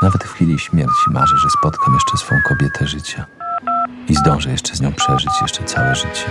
Nawet w chwili śmierci marzę, że spotkam jeszcze swą kobietę życia i zdążę jeszcze z nią przeżyć jeszcze całe życie.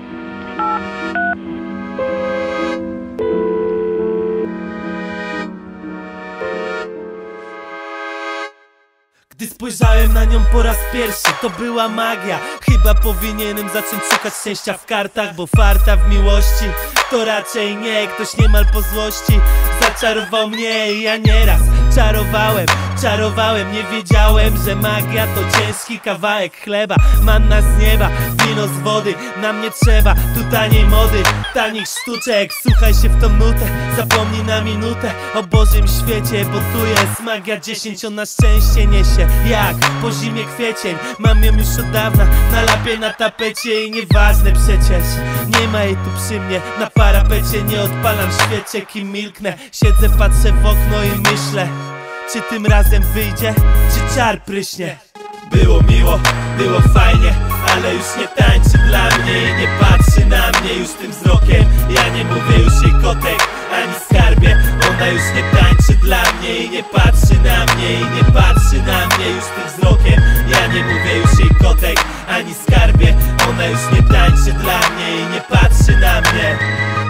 Gdy spojrzałem na nią po raz pierwszy, to była magia. Chyba powinienem zacząć szukać szczęścia w kartach, bo farta w miłości to raczej nie. Ktoś niemal po złości zaczarował mnie i ja nieraz czarowałem, nie wiedziałem, że magia to ciężki kawałek chleba. Manna z nieba, wino z wody, nam nie trzeba tu taniej mody, tanich sztuczek. Słuchaj się w tą nutę, zapomnij na minutę o Bożym świecie, bo tu jest magia 10, ona szczęście niesie jak po zimie kwiecień. Mam ją już od dawna na lapie, na tapecie i nieważne przecież, nie ma jej tu przy mnie na parapecie. Nie odpalam świeczek i milknę, siedzę, patrzę w okno i myślę, czy tym razem wyjdzie, czy czar pryśnie. Było miło, było fajnie, ale już nie tańczy dla mnie i nie patrzy na mnie już tym wzrokiem. Ja nie mówię już jej kotek, ani skarbie. Ona już nie tańczy dla mnie i nie patrzy na mnie i nie patrzy na mnie już tym wzrokiem. Ja nie mówię już jej kotek, ani skarbie. Ona już nie tańczy dla mnie i nie patrzy na mnie.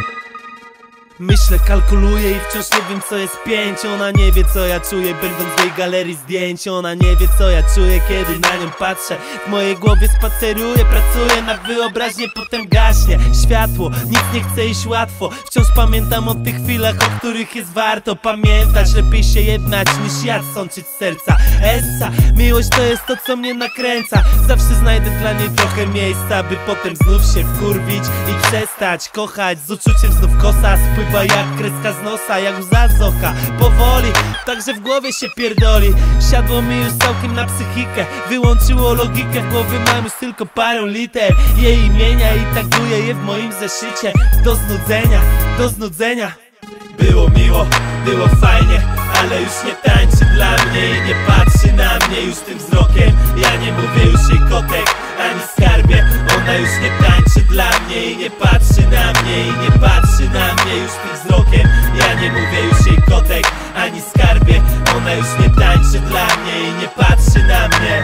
Myślę, kalkuluję i wciąż nie wiem, co jest 5. Ona nie wie, co ja czuję, będąc w jej galerii zdjęć. Ona nie wie, co ja czuję, kiedy na nią patrzę. W mojej głowie spaceruję, pracuję na wyobraźnię, potem gaśnie światło. Nic nie chce iść łatwo. Wciąż pamiętam o tych chwilach, o których jest warto pamiętać. Lepiej się jednać, niż jad sączyć z serca. Essa, miłość to jest to, co mnie nakręca. Zawsze znajdę dla niej trochę miejsca, by potem znów się wkurwić i przestać kochać. Z uczuciem znów kosa spływa jak kreska z nosa, jak łza z oka. Powoli, także w głowie się pierdoli. Siadło mi już całkiem na psychikę, wyłączyło logikę. W głowie mam już tylko parę liter jej imienia i taguję je w moim zeszycie. Do znudzenia. Było miło, było fajnie, ale już nie tańczy dla mnie i nie patrzy na mnie już tym wzrokiem. Ja nie mówię już jej kotek, ani skarbie. Ona już nie tańczy dla mnie i nie patrzy na mnie i nie patrzy na mnie już tym wzrokiem. Ja nie mówię już jej kotek, ani skarbie. Ona już nie tańczy dla mnie i nie patrzy na mnie.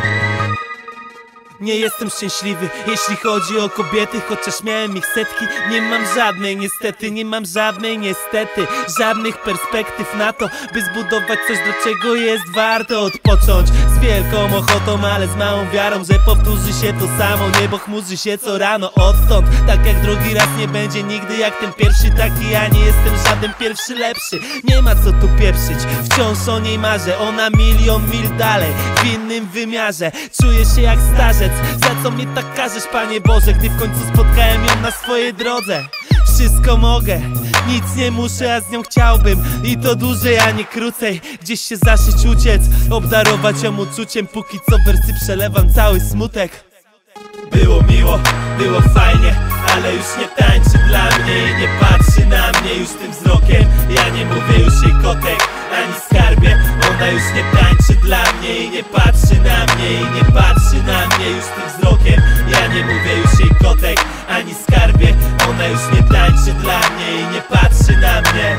Nie jestem szczęśliwy, jeśli chodzi o kobiety, chociaż miałem ich setki. Nie mam żadnej niestety, nie mam żadnej niestety, żadnych perspektyw na to, by zbudować coś, do czego jest warto odpocząć. Z wielką ochotą, ale z małą wiarą, że powtórzy się to samo. Niebo chmurzy się co rano odtąd, tak jak drugi raz nie będzie nigdy jak ten pierwszy. Taki ja nie jestem żaden pierwszy lepszy, nie ma co tu pieprzyć. Wciąż o niej marzę, ona milion mil dalej, w innym wymiarze. Czuję się jak starzec, za co mnie tak karzesz, Panie Boże, gdy w końcu spotkałem ją na swojej drodze. Wszystko mogę, nic nie muszę, a z nią chciałbym i to dłużej, a nie krócej. Gdzieś się zaszyć, uciec, obdarować ją uczuciem. Póki co wersy przelewam cały smutek. Było miło, było fajnie, ale już nie tańczy dla mnie i nie patrzy na mnie już tym wzrokiem. Ja nie mówię już jej kotek, ani skarbie. Ona już nie tańczy dla mnie i nie patrzy na mnie i nie patrzy na mnie już tym wzrokiem. Ja nie mówię już jej kotek, ani skarbie. Ona już nie tańczy dla mnie i nie patrzy na mnie.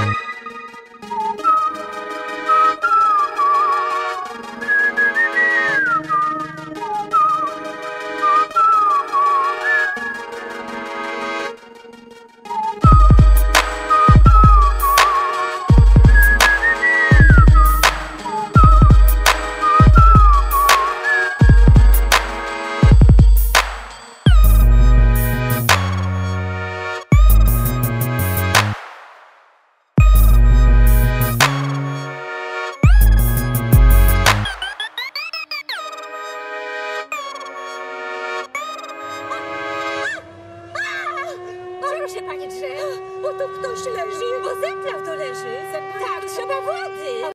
Czego się pani drze? Bo tu ktoś leży, bo zemdlał to leży. Tak, trzeba wody.